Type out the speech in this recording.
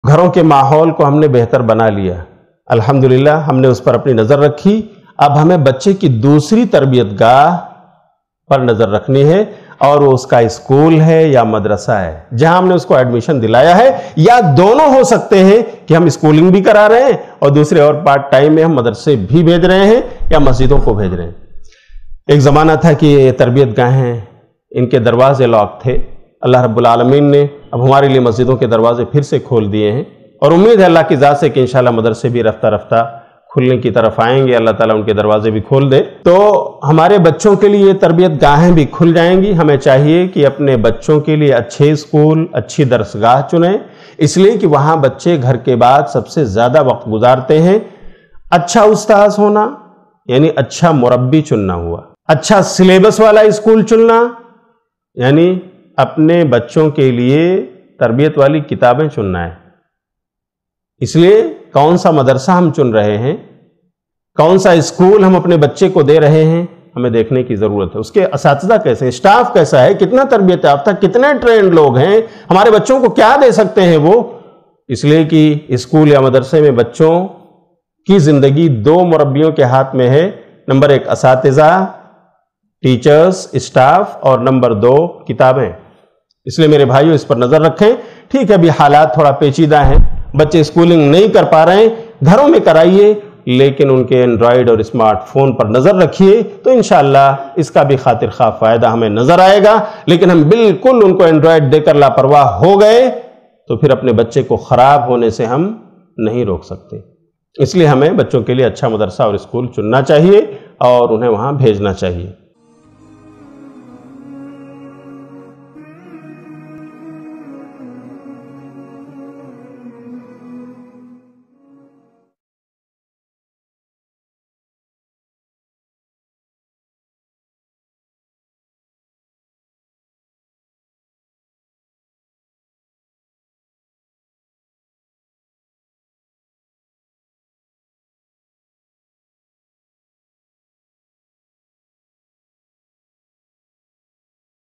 گھروں کے ماحول کو ہم نے بہتر بنا لیا، الحمدللہ ہم نے اس پر اپنی نظر رکھی۔ اب ہمیں بچے کی دوسری تربیت گاہ پر نظر رکھنی ہے، اور وہ اس کا اسکول ہے یا مدرسہ ہے جہاں ہم نے اس کو ایڈمیشن دلایا ہے، یا دونوں ہو سکتے ہیں کہ ہم اسکولنگ بھی کرا رہے ہیں اور دوسرے اور پارٹ ٹائم میں ہم مدرسے بھی بھیج رہے ہیں یا مسجدوں کو بھیج رہے ہیں۔ ایک زمانہ تھا کہ یہ تربیت گاہیں ان کے دروازے لاک تھے، اللہ رب العالمین نے اب ہمارے لیے مسجدوں کے دروازے پھر سے کھول دیے ہیں، اور امید ہے اللہ کی ذات سے کہ انشاءاللہ مدرسے بھی رفتہ رفتہ کھلنے کی طرف آئیں گے، اللہ تعالیٰ ان کے دروازے بھی کھول دے تو ہمارے بچوں کے لیے یہ تربیت گاہیں بھی کھل جائیں گی۔ ہمیں چاہیے کہ اپنے بچوں کے لیے اچھے اسکول، اچھی درسگاہ چنیں، اس لیے کہ وہاں بچے گھر کے بعد سب سے زیادہ وقت گزارتے ہیں۔ اچھا استاذ ہونا یعنی اچھا مربی چننا ہوا، اچھا سلیبس والا اسکول چننا یعنی اپنے بچوں کے لیے تربیت والی کتابیں چننا ہے۔ اس لیے کون سا مدرسہ ہم چن رہے ہیں، کون سا اسکول ہم اپنے بچے کو دے رہے ہیں، ہمیں دیکھنے کی ضرورت ہے۔ اس کے اساتذہ کیسے ہیں، اسٹاف کیسا ہے، کتنا تربیت یافتہ، کتنے ٹرینڈ لوگ ہیں، ہمارے بچوں کو کیا دے سکتے ہیں وہ۔ اس لیے کہ اسکول یا مدرسے میں بچوں کی زندگی دو مربیوں کے ہاتھ میں ہے، نمبر 1 اساتذہ، ٹیچرز، اسٹاف، اور نمبر 2 کتابیں۔ اس لیے میرے بھائیوں اس پر نظر رکھیں۔ ٹھیک ہے ابھی حالات تھوڑا پیچیدہ ہیں، بچے اسکولنگ نہیں کر پا رہے ہیں، گھروں میں کرائیے، لیکن ان کے اینڈرائیڈ اور اسمارٹ فون پر نظر رکھیے تو انشاءاللہ اس کا بھی خاطر خواہ فائدہ ہمیں نظر آئے گا۔ لیکن ہم بالکل ان کو اینڈرائیڈ دے کر لاپرواہ ہو گئے تو پھر اپنے بچے کو خراب ہونے سے ہم نہیں روک سکتے۔ اس لیے ہمیں بچوں کے لیے اچھا مدرسہ اور اسکول چننا چاہیے اور انہیں وہاں بھیجنا چاہیے۔